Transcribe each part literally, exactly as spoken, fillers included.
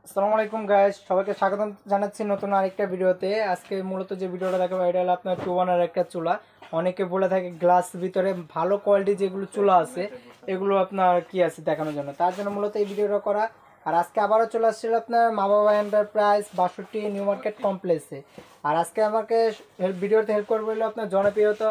আসসালামু আলাইকুম গাইস, সবাইকে স্বাগতম জানাচ্ছি নতুন আরেকটা ভিডিওতে। আজকে মূলত যে ভিডিওটা দেখাবো এটা হলো আপনার টু ওয়ানের একটা চুলা। অনেকে বলে থাকে গ্লাস ভিতরে ভালো কোয়ালিটি যেগুলো চুলা আছে এগুলো আপনার কি আছে দেখানোর জন্য, তার জন্য মূলত এই ভিডিওটা করা। আর আজকে আবারও চলে আসছিল আপনার বারিয়া এন্টারপ্রাইজ বাষট্টি নিউ মার্কেট কমপ্লেক্সে। আর আজকে আমাকে ভিডিওতে হেল্প করবে হলো আপনার জনপ্রিয় তো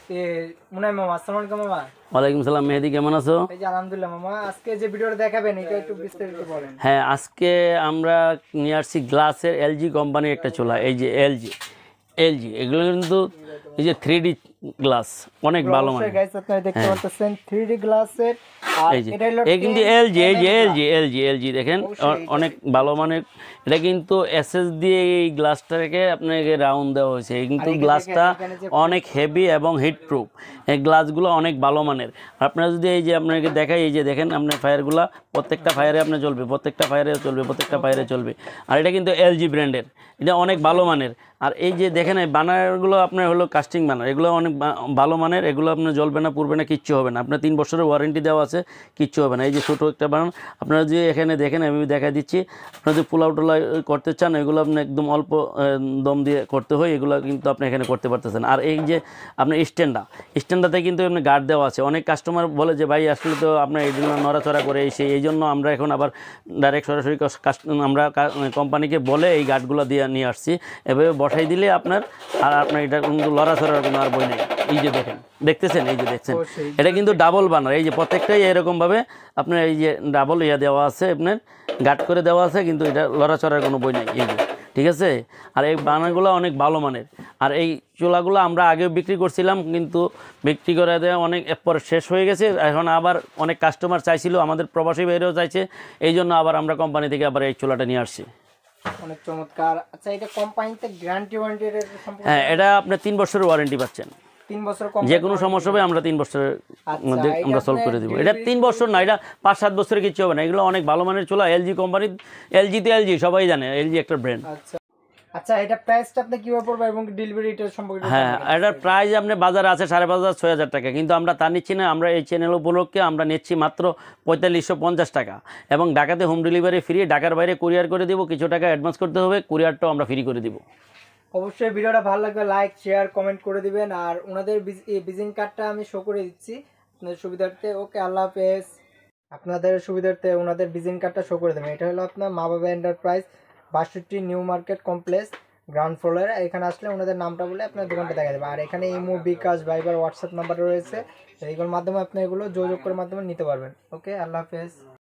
মুনাই মামা। আসসালামু আলাইকুম মামা। ওয়ালাইকুম সালাম মেহেদি, কেমন আছো? এই যে আলহামদুলিল্লাহ মামা। আজকে যে ভিডিওটা দেখাবেন এটা একটু বিস্তারিত বলেন। হ্যাঁ, আজকে আমরা নিয়ে আসছি গ্লাসের এলজি কোম্পানির একটা চুলা। এই যে এলজি এলজি এগুলো কিন্তু এই যে থ্রি ডি গ্লাস অনেক ভালো মানে। গাইস আপনারা দেখতে পাচ্ছেন থ্রি ডি গ্লাসের। আর এটা হলো এই কিন্তু এলজি এই যে এলজি এলজি এলজি দেখেন অনেক ভালো মানের। এটা কিন্তু এসএস দিয়ে এই গ্লাসটাকে আপনাকে রাউন্ড দেওয়া হয়েছে। এই কিন্তু গ্লাসটা অনেক হেভি এবং হিট প্রুফ। এই গ্লাসগুলো অনেক ভালো মানের। আপনারা যদি এই যে আপনাকে দেখাই, এই যে দেখেন আপনার ফায়ারগুলো প্রত্যেকটা ফায়ারে আপনার চলবে, প্রত্যেকটা ফায়ারে চলবে, প্রত্যেকটা ফায়ারে চলবে। আর এটা কিন্তু এলজি ব্র্যান্ডের, এটা অনেক ভালো মানের। আর এই যে দেখেন এই বানারগুলো আপনার হলো কাস্টিং বানার, এগুলো অনেক ভালো মানের। এগুলো আপনার জ্বলবে না, পুড়বে না, কিচ্ছু হবে না। আপনার তিন বছরের ওয়ারেন্টি দেওয়া আছে, কিচ্ছু হবে না। এই যে ছোটো একটা বানান আপনারা যে এখানে দেখেন, আমি দেখা দিচ্ছি। আপনারা যদি পোলাও টোলা করতে চান এগুলো আপনি একদম অল্প দম দিয়ে করতে হয়, এগুলো কিন্তু আপনি এখানে করতে পারতেছেন। আর এই যে আপনার স্ট্যান্ডা স্ট্যান্ডাতে কিন্তু এমনি গার্ড দেওয়া আছে। অনেক কাস্টমার বলে যে ভাই আসলে তো আপনার এই জন্য নড়াচড়া করে এসে, এই জন্য আমরা এখন আবার ডাইরেক্ট সরাসরি আমরা কোম্পানিকে বলে এই গার্ডগুলো দিয়ে নিয়ে আসছি। এভাবে বসাই দিলে আপনার আর আপনার এটা কিন্তু লড়াচড়ার কোনো আর বই নেই। এই যে দেখেন, দেখতেছেন, এই যে দেখছেন, এটা কিন্তু ডাবল বানার। এই যে প্রত্যেকটাই এরকমভাবে আপনার এই যে ডাবল ইয়া দেওয়া আছে, আপনার গার্ড করে দেওয়া আছে, কিন্তু এটা লড়াচড়ার কোনো বই নেই। এই যে ঠিক আছে। আর এই বানারগুলো অনেক ভালো মানের। আর এই চুলাগুলো আমরা আগেও বিক্রি করছিলাম, কিন্তু বিক্রি করে দেওয়া অনেক পরে শেষ হয়ে গেছে। এখন আবার অনেক কাস্টমার চাইছিল, আমাদের প্রবাসী বাইরেও চাইছে, এই জন্য আবার আমরা কোম্পানি থেকে আবার এই চুলাটা নিয়ে আসছি। অনেক চমৎকার। আচ্ছা, এটা কোম্পানিতে গ্যারান্টি ওয়ারেন্টি এর সম্পর্কে? হ্যাঁ, এটা আপনি তিন বছরের ওয়ারেন্টি পাচ্ছেন। তিন বছর যে কোনো সমস্যা হবে আমরা তিন বছরের মধ্যে আমরা সলভ করে দেবো। এটা তিন বছর না, এটা পাঁচ সাত বছরের কিছু হবে না। এগুলো অনেক ভালো মানের চুলা। এলজি কোম্পানি, এলজি তো এলজি সবাই জানে, এলজি একটা ব্র্যান্ড। আচ্ছা আচ্ছা, এটা প্রাইসটা আপনি কিভাবে পড়বে এবং ডেলিভারিটা সম্পর্কে? হ্যাঁ, এটার প্রাইস আপনি বাজারে আছে সাড়ে পাঁচ হাজার ছয় হাজার টাকা, কিন্তু আমরা তা নিচ্ছি না। আমরা এই চ্যানেল উপলক্ষে আমরা নিচ্ছি মাত্র পঁয়তাল্লিশশো পঞ্চাশ টাকা, এবং ঢাকাতে হোম ডেলিভারি ফ্রি। ঢাকার বাইরে কুরিয়ার করে দিব, কিছু টাকা অ্যাডভান্স করতে হবে, কুরিয়ারটাও আমরা ফ্রি করে দিব। অবশ্যই ভিডিওটা ভালো লাগবে লাইক শেয়ার কমেন্ট করে দিবেন। আর ওনাদের ভিজিটিং কার্ডটা আমি শো করে দিচ্ছি আপনাদের সুবিধার্থে। ওকে, আল্লাহ হাফেজ। আপনাদের সুবিধার্থে ওনাদের ভিজিটিং কার্ডটা শো করে দেবেন। এটা হলো আপনার বারিয়া এন্টারপ্রাইজ বাষট্টি নিউ মার্কেট কমপ্লেক্স গ্রাউন্ড ফ্লোরে। এখানে আসলে ওনাদের নামটা বলে আপনার দোকানটা দেখা যাবে। আর এখানে ইমো, বিকাশ, ভাইবার, হোয়াটসঅ্যাপ নাম্বার রয়েছে। এইগুলোর মাধ্যমে আপনি এগুলো যোগাযোগ করে মাধ্যমে নিতে পারবেন। ওকে, আল্লাহ হাফেজ।